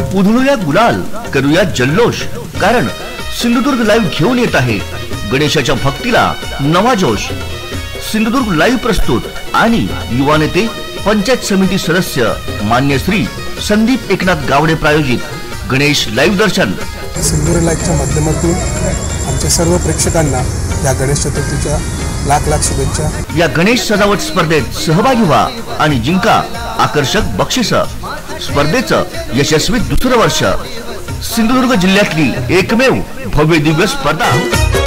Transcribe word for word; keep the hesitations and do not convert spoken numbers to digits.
उधळूया गुलाल, करूया जल्लोष, कारण सिंधुदुर्ग लाईव्ह घेऊन येत आहे गणेशाच्या भक्तीला नवा जोश। सिंधुदुर्ग लाईव्ह प्रस्तुत आणि युवा नेते पंचायत समिती सदस्य मान्य श्री संदीप एकनाथ गावडे प्रायोजित गणेश लाईव्ह दर्शन। सिंधुदुर्ग लाईव्हच्या माध्यमातून आमच्या सर्व प्रेक्षकांना या गणेश चतुर्थीच्या लाख लाख शुभेच्छा। या गणेश सजावट स्पर्धेत सहभागी व्हा आणि जिंका आकर्षक बक्षीस। स्पर्धेचं यशस्वी दुसरं वर्ष। सिंधुदुर्ग जिल्ह्यातली एकमेव भव्य दिव्य स्पर्धा।